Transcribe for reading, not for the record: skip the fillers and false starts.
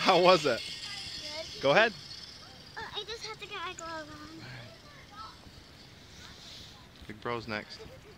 How was it? Good. Go ahead. Oh, I just have to get my glove on. Big bro's next.